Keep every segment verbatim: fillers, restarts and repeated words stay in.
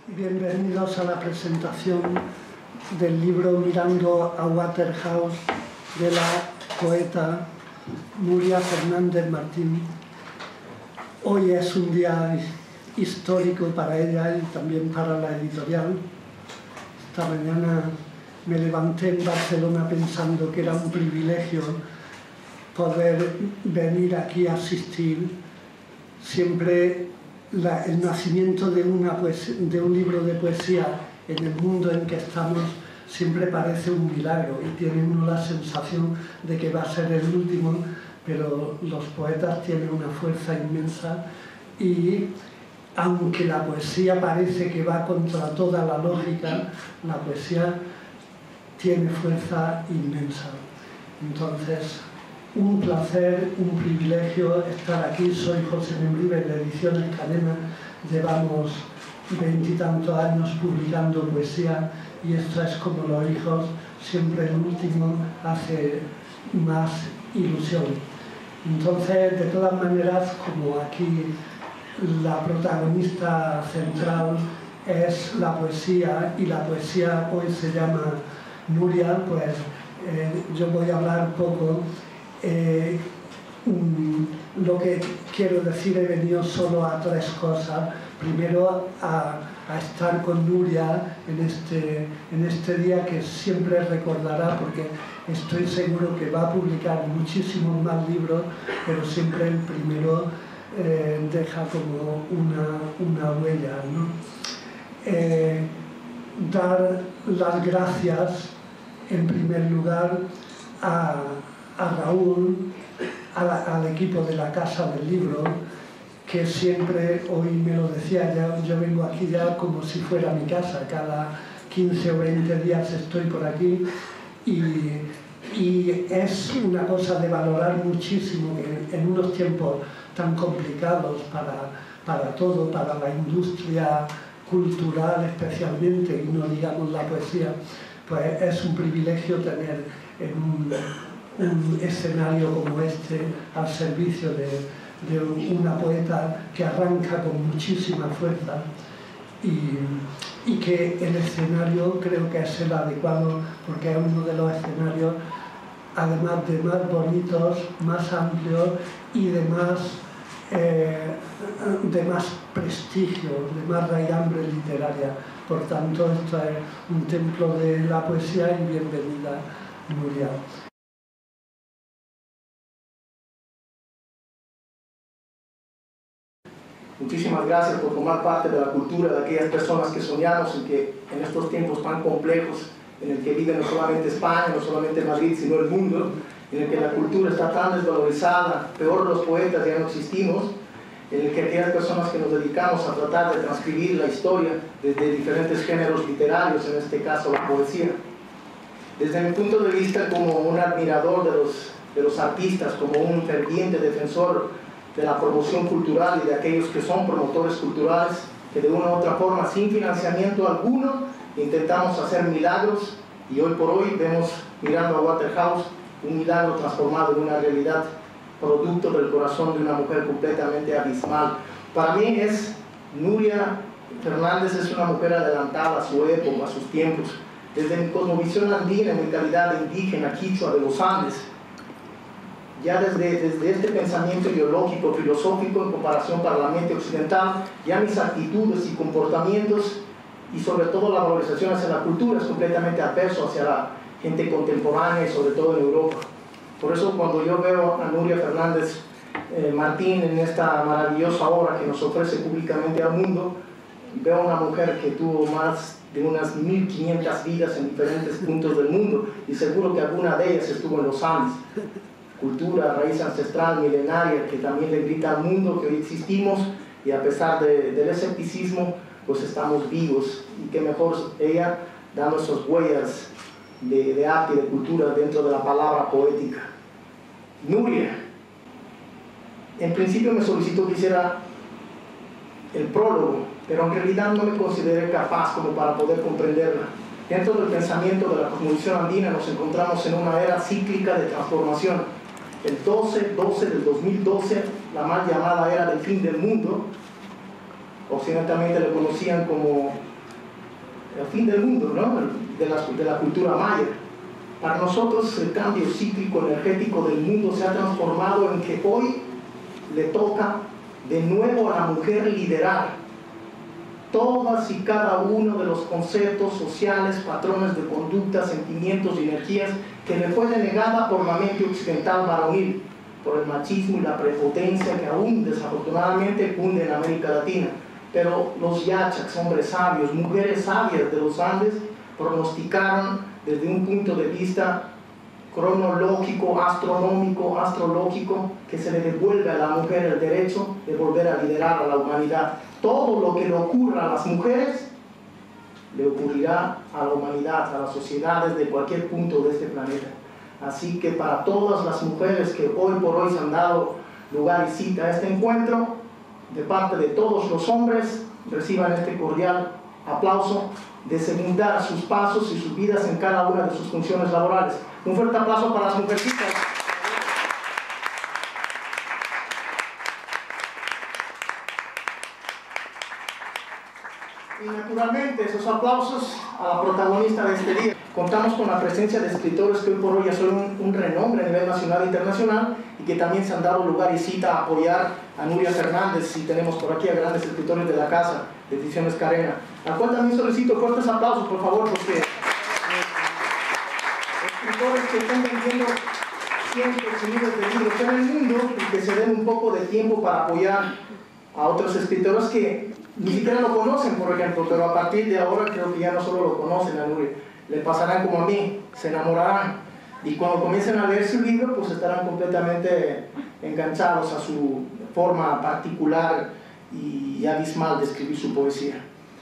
Bienvenidos a la presentación del libro Mirando a Waterhouse de la poeta Nuria Fernández Martín. Hoy es un día histórico para ella y también para la editorial. Esta mañana me levanté en Barcelona pensando que era un privilegio poder venir aquí a asistir. Siempre la, el nacimiento de, una poesía, de un libro de poesía en el mundo en que estamos siempre parece un milagro y tiene uno la sensación de que va a ser el último, pero los poetas tienen una fuerza inmensa y aunque la poesía parece que va contra toda la lógica, la poesía tiene fuerza inmensa. Entonces, un placer, un privilegio estar aquí. Soy José Membrives de Ediciones Cadena. Llevamos veintitantos años publicando poesía y esto es como los hijos, siempre el último hace más ilusión. Entonces, de todas maneras, como aquí la protagonista central es la poesía y la poesía hoy se llama Nuria, pues eh, yo voy a hablar poco. Eh, um, lo que quiero decir, he venido solo a tres cosas. Primero, a, a estar con Nuria en este, en este día que siempre recordará, porque estoy seguro que va a publicar muchísimos más libros, pero siempre el primero eh, deja como una, una huella, ¿no? Eh, dar las gracias, en primer lugar, a a Raúl, a la, al equipo de la Casa del Libro, que siempre, hoy me lo decía, ya, yo vengo aquí ya como si fuera mi casa, cada quince o veinte días estoy por aquí y, y es una cosa de valorar muchísimo que en unos tiempos tan complicados para, para todo, para la industria cultural especialmente, y no digamos la poesía, pues es un privilegio tener en un un escenario como este al servicio de, de una poeta que arranca con muchísima fuerza y, y que el escenario creo que es el adecuado porque es uno de los escenarios, además de más bonitos, más amplios y de más, eh, de más prestigio, de más raigambre literaria. Por tanto, esto es un templo de la poesía y bienvenida, Nuria. Muchísimas gracias por formar parte de la cultura de aquellas personas que soñamos y que en estos tiempos tan complejos, en el que vive no solamente España, no solamente Madrid, sino el mundo, en el que la cultura está tan desvalorizada, peor los poetas ya no existimos, en el que aquellas personas que nos dedicamos a tratar de transcribir la historia desde diferentes géneros literarios, en este caso la poesía. Desde mi punto de vista como un admirador de los, de los artistas, como un ferviente defensor de la promoción cultural y de aquellos que son promotores culturales, que de una u otra forma, sin financiamiento alguno, intentamos hacer milagros, y hoy por hoy vemos Mirando a Waterhouse un milagro transformado en una realidad, producto del corazón de una mujer completamente abismal. Para mí es, Nuria Fernández es una mujer adelantada a su época, a sus tiempos. Desde mi cosmovisión andina, en mi calidad de indígena quichua de los Andes, ya desde, desde este pensamiento ideológico, filosófico, en comparación para la mente occidental, ya mis actitudes y comportamientos, y sobre todo la valorización hacia la cultura, es completamente adverso hacia la gente contemporánea y sobre todo en Europa. Por eso cuando yo veo a Nuria Fernández eh, Martín en esta maravillosa obra que nos ofrece públicamente al mundo, veo a una mujer que tuvo más de unas mil quinientas vidas en diferentes puntos del mundo, y seguro que alguna de ellas estuvo en los Andes. Cultura, raíz ancestral, milenaria, que también le grita al mundo que hoy existimos y a pesar de, del escepticismo, pues estamos vivos. Y qué mejor ella dando esas huellas de, de arte y de cultura dentro de la palabra poética. Nuria, en principio me solicitó que hiciera el prólogo, pero en realidad no me consideré capaz como para poder comprenderla. Dentro del pensamiento de la cosmovisión andina nos encontramos en una era cíclica de transformación. El doce doce del dos mil doce, la mal llamada era del fin del mundo, occidentalmente lo conocían como el fin del mundo, ¿no? de, la, de la cultura maya. Para nosotros el cambio cíclico energético del mundo se ha transformado en que hoy le toca de nuevo a la mujer liderar todas y cada uno de los conceptos sociales, patrones de conducta, sentimientos y energías que le fue denegada por la mente occidental varonil, por el machismo y la prepotencia que aún desafortunadamente cunde en América Latina. Pero los yachaks, hombres sabios, mujeres sabias de los Andes, pronosticaron desde un punto de vista cronológico, astronómico, astrológico, que se le devuelve a la mujer el derecho de volver a liderar a la humanidad. Todo lo que le ocurra a las mujeres le ocurrirá a la humanidad, a las sociedades de cualquier punto de este planeta. Así que para todas las mujeres que hoy por hoy se han dado lugar y cita a este encuentro, de parte de todos los hombres, reciban este cordial aplauso de segundar sus pasos y sus vidas en cada una de sus funciones laborales. Un fuerte aplauso para las mujercitas. Y naturalmente esos aplausos a la protagonista de este día. Contamos con la presencia de escritores que hoy por hoy ya son un, un renombre a nivel nacional e internacional y que también se han dado lugar y cita a apoyar a Nuria Fernández, y tenemos por aquí a grandes escritores de la casa, de Ediciones Carena, a cual también solicito fuertes aplausos, por favor, porque escritores que están vendiendo cientos y miles de libros en el mundo y que se den un poco de tiempo para apoyar a otros escritores que ni siquiera lo conocen, por ejemplo, pero a partir de ahora creo que ya no solo lo conocen a Nuria, le pasarán como a mí, se enamorarán, y cuando comiencen a leer su libro pues estarán completamente enganchados a su forma particular y abismal de escribir su poesía.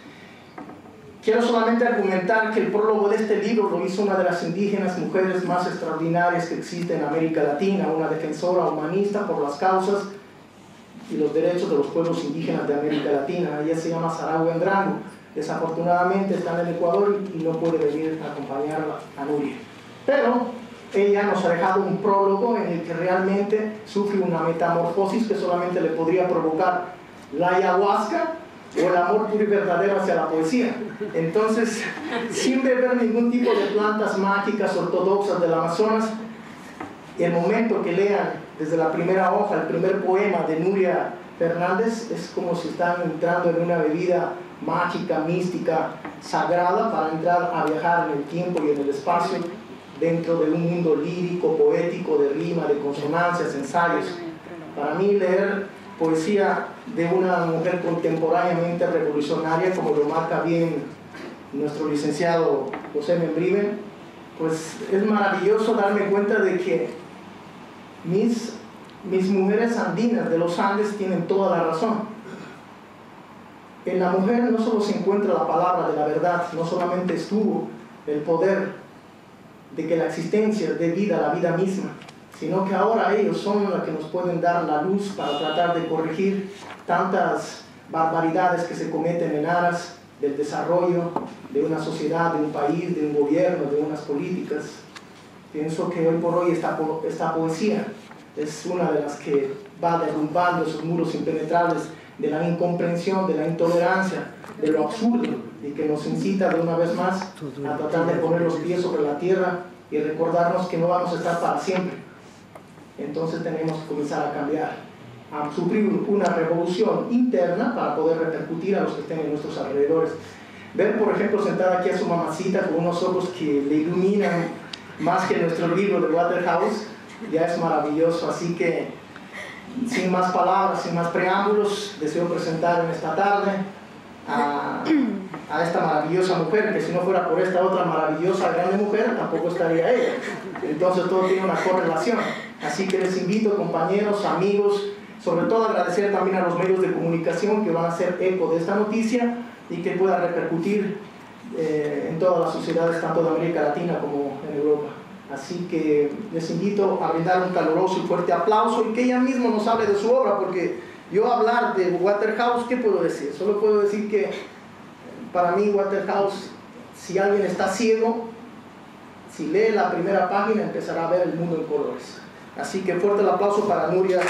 Quiero solamente argumentar que el prólogo de este libro lo hizo una de las indígenas mujeres más extraordinarias que existe en América Latina, una defensora humanista por las causas y los derechos de los pueblos indígenas de América Latina. Ella se llama Saragüe Andrango. Desafortunadamente está en el Ecuador y no puede venir a acompañar a Nuria. Pero ella nos ha dejado un prólogo en el que realmente sufre una metamorfosis que solamente le podría provocar la ayahuasca o el amor puro y verdadero hacia la poesía. Entonces, sin beber ningún tipo de plantas mágicas ortodoxas del Amazonas, el momento que lean desde la primera hoja el primer poema de Nuria Fernández es como si están entrando en una bebida mágica, mística, sagrada, para entrar a viajar en el tiempo y en el espacio dentro de un mundo lírico, poético, de rima, de consonancias, ensayos. Para mí leer poesía de una mujer contemporáneamente revolucionaria, como lo marca bien nuestro licenciado José Membrive, pues es maravilloso darme cuenta de que mis, mis mujeres andinas de los Andes tienen toda la razón. En la mujer no solo se encuentra la palabra de la verdad, no solamente estuvo el poder de que la existencia dé vida a la vida misma, sino que ahora ellos son los que nos pueden dar la luz para tratar de corregir tantas barbaridades que se cometen en aras del desarrollo de una sociedad, de un país, de un gobierno, de unas políticas. Pienso que hoy por hoy esta, po esta poesía es una de las que va derrumbando esos muros impenetrables de la incomprensión, de la intolerancia, de lo absurdo, y que nos incita de una vez más a tratar de poner los pies sobre la tierra y recordarnos que no vamos a estar para siempre. Entonces tenemos que comenzar a cambiar, a sufrir una revolución interna para poder repercutir a los que estén en nuestros alrededores. Ver, por ejemplo, sentada aquí a su mamacita con unos ojos que le iluminan más que nuestro libro de Waterhouse, ya es maravilloso. Así que, sin más palabras, sin más preámbulos, deseo presentar en esta tarde a, a esta maravillosa mujer, que si no fuera por esta otra maravillosa grande mujer, tampoco estaría ella. Entonces todo tiene una correlación. Así que les invito, compañeros, amigos, sobre todo agradecer también a los medios de comunicación que van a hacer eco de esta noticia y que pueda repercutir eh, en todas las sociedades, tanto de América Latina como en Europa. Así que les invito a brindar un caluroso y fuerte aplauso y que ella misma nos hable de su obra, porque yo hablar de Waterhouse, ¿qué puedo decir? Solo puedo decir que para mí Waterhouse, si alguien está ciego, si lee la primera página empezará a ver el mundo en colores. Así que fuerte el aplauso para Nuria.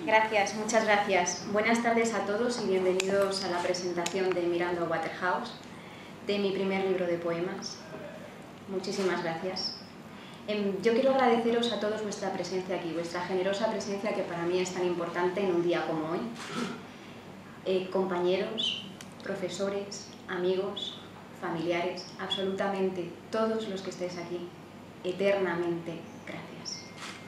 Gracias, muchas gracias. Buenas tardes a todos y bienvenidos a la presentación de Mirando a Waterhouse, de mi primer libro de poemas. Muchísimas gracias. Yo quiero agradeceros a todos vuestra presencia aquí, vuestra generosa presencia que para mí es tan importante en un día como hoy. Eh, compañeros, profesores, amigos, familiares, absolutamente todos los que estéis aquí, eternamente gracias.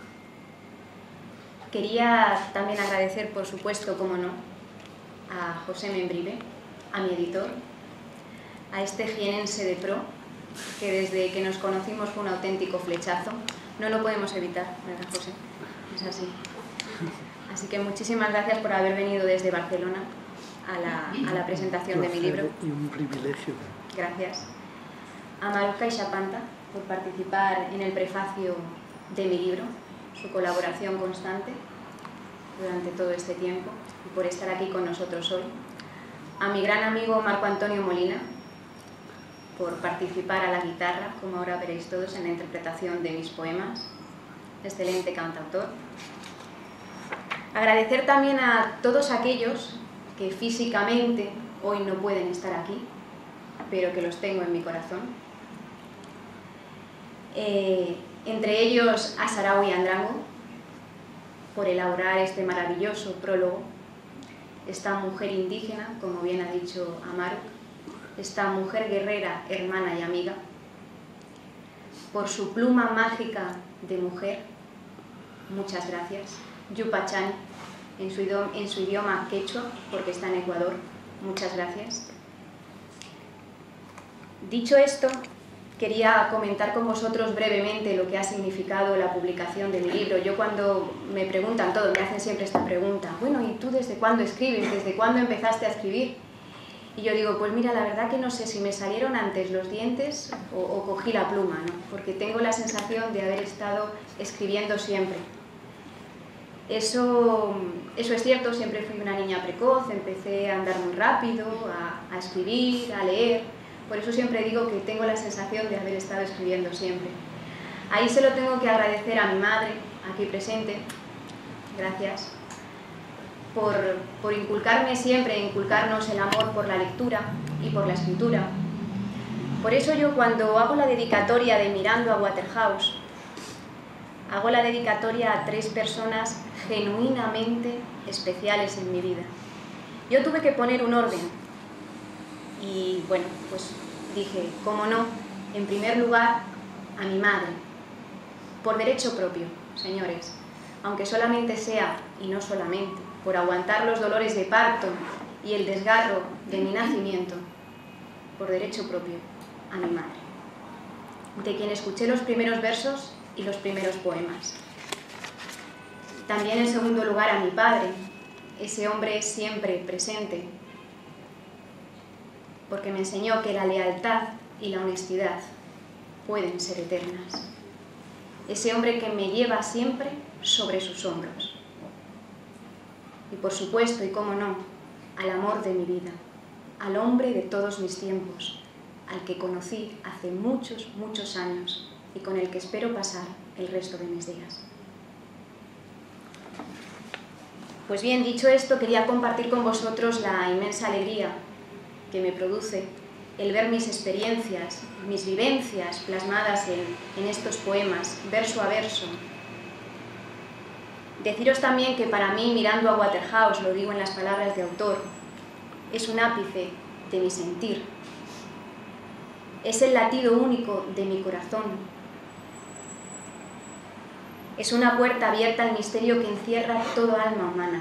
Quería también agradecer, por supuesto, como no, a José Membrive, a mi editor, a este jienense de pro, que desde que nos conocimos fue un auténtico flechazo. No lo podemos evitar, ¿verdad, José? Es así. Así que muchísimas gracias por haber venido desde Barcelona a la, a la presentación de mi libro. Y un privilegio. Gracias. A Maruja y Chapanta por participar en el prefacio de mi libro, su colaboración constante durante todo este tiempo y por estar aquí con nosotros hoy. A mi gran amigo Marco Antonio Molina por participar a la guitarra, como ahora veréis todos, en la interpretación de mis poemas. Excelente cantautor. Agradecer también a todos aquellos que físicamente hoy no pueden estar aquí, pero que los tengo en mi corazón. Eh, entre ellos a Sarawi Andrango, por elaborar este maravilloso prólogo, esta mujer indígena, como bien ha dicho Amaru, esta mujer guerrera, hermana y amiga, por su pluma mágica de mujer, muchas gracias. Yupachani, en su idioma, en su idioma quechua, porque está en Ecuador, muchas gracias. Dicho esto, quería comentar con vosotros brevemente lo que ha significado la publicación de mi libro. Yo cuando me preguntan todo, me hacen siempre esta pregunta, bueno, ¿y tú desde cuándo escribes? ¿Desde cuándo empezaste a escribir? Y yo digo, pues mira, la verdad que no sé si me salieron antes los dientes o, o cogí la pluma, ¿no? Porque tengo la sensación de haber estado escribiendo siempre. Eso, eso es cierto, siempre fui una niña precoz, empecé a andar muy rápido, a, a escribir, a leer. Por eso siempre digo que tengo la sensación de haber estado escribiendo siempre. Ahí se lo tengo que agradecer a mi madre, aquí presente, gracias, por, por inculcarme siempre, inculcarnos el amor por la lectura y por la escritura. Por eso yo cuando hago la dedicatoria de Mirando a Waterhouse, hago la dedicatoria a tres personas genuinamente especiales en mi vida. Yo tuve que poner un orden. Y bueno, pues dije, cómo no, en primer lugar, a mi madre, por derecho propio, señores, aunque solamente sea, y no solamente, por aguantar los dolores de parto y el desgarro de mi nacimiento, por derecho propio, a mi madre, de quien escuché los primeros versos y los primeros poemas. También en segundo lugar a mi padre, ese hombre siempre presente, porque me enseñó que la lealtad y la honestidad pueden ser eternas. Ese hombre que me lleva siempre sobre sus hombros. Y por supuesto, y cómo no, al amor de mi vida, al hombre de todos mis tiempos, al que conocí hace muchos, muchos años y con el que espero pasar el resto de mis días. Pues bien, dicho esto, quería compartir con vosotros la inmensa alegría que me produce el ver mis experiencias, mis vivencias plasmadas en, en estos poemas, verso a verso. Deciros también que para mí, Mirando a Waterhouse, lo digo en las palabras de autor, es un ápice de mi sentir, es el latido único de mi corazón, es una puerta abierta al misterio que encierra toda alma humana.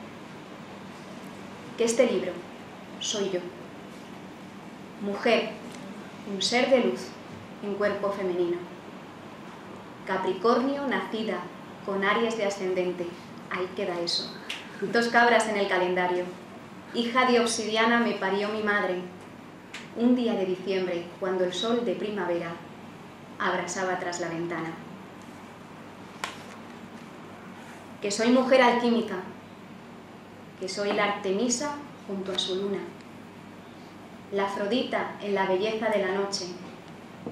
Que este libro soy yo. Mujer, un ser de luz en cuerpo femenino. Capricornio nacida con Aries de ascendente, ahí queda eso. Dos cabras en el calendario. Hija de obsidiana me parió mi madre. Un día de diciembre, cuando el sol de primavera abrasaba tras la ventana. Que soy mujer alquímica, que soy la Artemisa junto a su luna, la Afrodita en la belleza de la noche,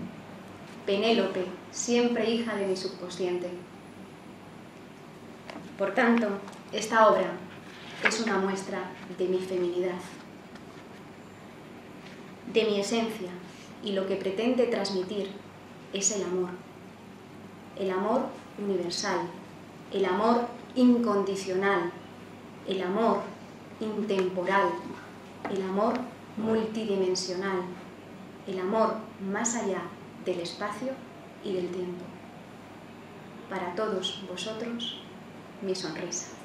Penélope, siempre hija de mi subconsciente. Por tanto, esta obra es una muestra de mi feminidad, de mi esencia, y lo que pretende transmitir es el amor. El amor universal, el amor incondicional, el amor intemporal, el amor multidimensional, el amor más allá del espacio y del tiempo. Para todos vosotros, mi sonrisa.